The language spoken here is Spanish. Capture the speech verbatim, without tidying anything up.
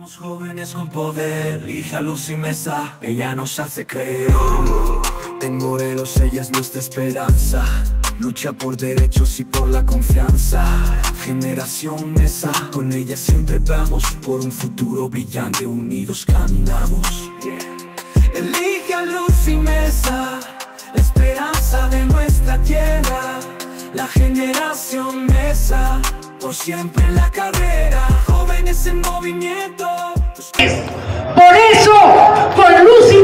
Somos jóvenes con poder, hija Luz y Mesa, ella nos hace creer. En Morelos ella es nuestra esperanza, lucha por derechos y por la confianza. Generación Mesa, con ella siempre vamos, por un futuro brillante unidos caminamos. Elige a Luz y Mesa, la esperanza de nuestra tierra. La generación Mesa, por siempre en la carrera. Jóvenes en movimiento. Por eso, con Luz